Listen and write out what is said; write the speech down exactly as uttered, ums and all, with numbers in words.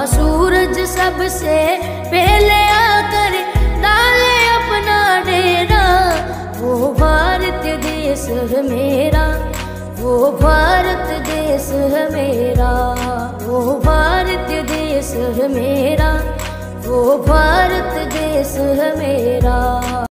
जहाँ सूरज सबसे पहले आकर डाले अपना डेरा, वो भारत देश है मेरा, वो भारत देश है मेरा, वो भारत देश है मेरा, वो भारत देश है मेरा।